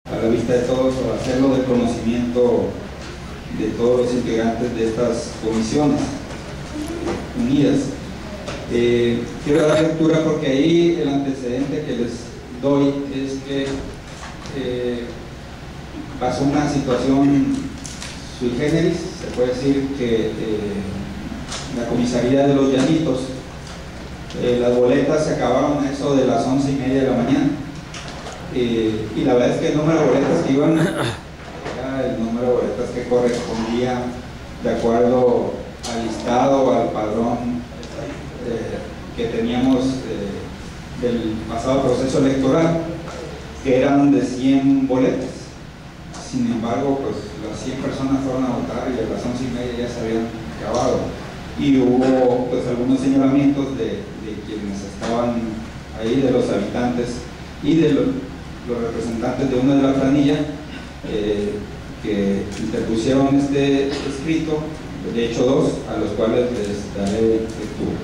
a la vista de todos o hacerlo de conocimiento de todos los integrantes de estas comisiones unidas. Quiero dar lectura porque ahí el antecedente que les doy es que pasó una situación sui generis, se puede decir que la comisaría de Los Llanitos, las boletas se acabaron a eso de las 11:30 de la mañana, y la verdad es que el número de boletas que iban era el número de boletas que correspondía de acuerdo al listado, al padrón que teníamos del pasado proceso electoral, que eran de 100 boletas. Sin embargo, pues las 100 personas fueron a votar y a las 11:30 ya se habían acabado, y hubo pues algunos señalamientos de quienes estaban ahí, de los habitantes y de los representantes de una de la planilla, que interpusieron este escrito, de hecho 2, a los cuales les daré lectura.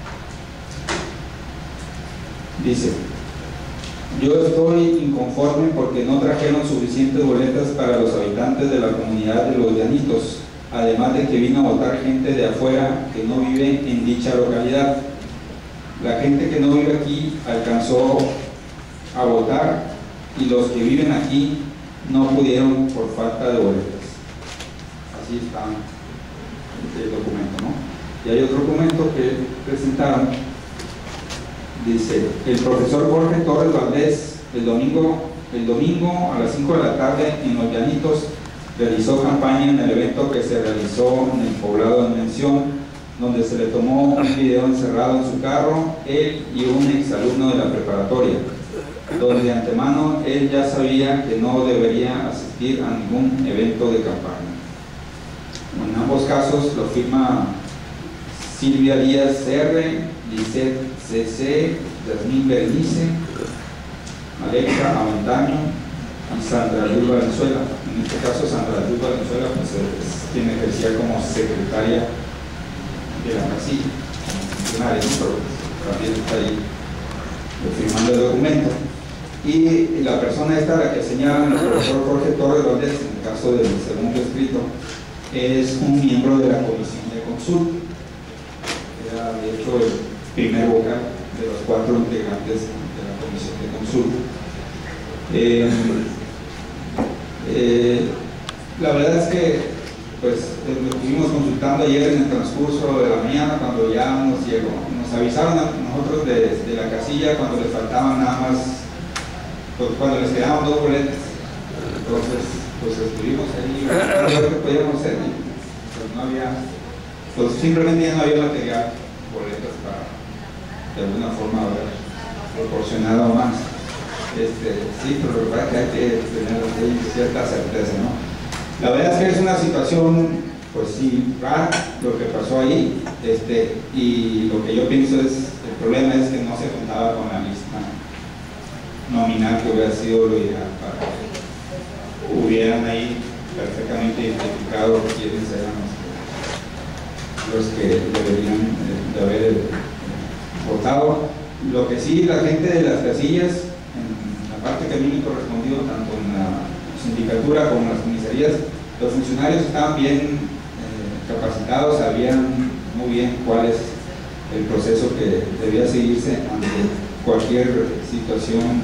Dice: yo estoy inconforme porque no trajeron suficientes boletas para los habitantes de la comunidad de Los Llanitos, además de que vino a votar gente de afuera que no vive en dicha localidad. La gente que no vive aquí alcanzó a votar y los que viven aquí no pudieron por falta de boletas. Así está el documento, ¿no? Y hay otro documento que presentaron. Dice: el profesor Jorge Torres Valdés el domingo a las 5 de la tarde en Los Llanitos realizó campaña en el evento que se realizó en el poblado de mención, donde se le tomó un video encerrado en su carro, él y un exalumno de la preparatoria, donde de antemano él ya sabía que no debería asistir a ningún evento de campaña. En ambos casos lo firma Silvia Díaz R, Lisette CC, Yasmín Berenice, Alexa Aventaño y Sandra Luz Valenzuela. En este caso Sandra Luz Valenzuela pues tiene ejercía como secretaria de la casilla, como funcionaria, pero también está ahí firmando el documento. Y la persona esta, la que señalan, el profesor Jorge Torres Valdés, en el caso del segundo escrito, es un miembro de la comisión de consulta. Era de hecho el primer vocal de los 4 integrantes de la comisión de consulta. La verdad es que pues lo estuvimos consultando ayer en el transcurso de la mañana, cuando ya nos llegó, nos avisaron a nosotros de la casilla cuando les faltaban nada más, pues, cuando les quedaban 2 boletas. Entonces pues estuvimos ahí a ver qué podíamos hacer, pues no había, pues simplemente ya no había material, boletas para de alguna forma haber proporcionado más. Sí, pero la verdad que hay que tener cierta certeza, ¿no? La verdad es que es una situación, pues sí, rara lo que pasó ahí, y lo que yo pienso es, el problema es que no se contaba con la lista nominal, que hubiera sido lo ideal para que hubieran ahí perfectamente identificado quiénes eran los que deberían de haber votado. Lo que sí, la gente de las casillas, en la parte que a mí me correspondió, tanto en la sindicatura como en las comisarías, los funcionarios estaban bien capacitados, sabían muy bien cuál es el proceso que debía seguirse ante cualquier situación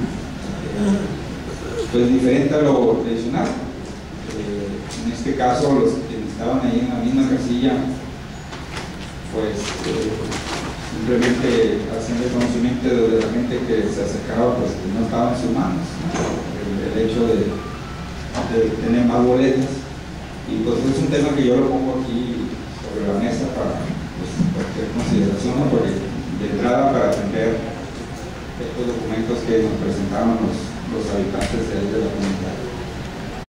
pues diferente a lo tradicional. En este caso, los que estaban ahí en la misma casilla, pues simplemente haciendo el conocimiento de la gente que se acercaba, pues que no estaba en sus manos, ¿no? El hecho de tener más boletas, y pues es un tema que yo lo pongo aquí sobre la mesa para pues, cualquier consideración, ¿no? Porque de entrada, para atender estos documentos que nos presentaron los habitantes de la comunidad.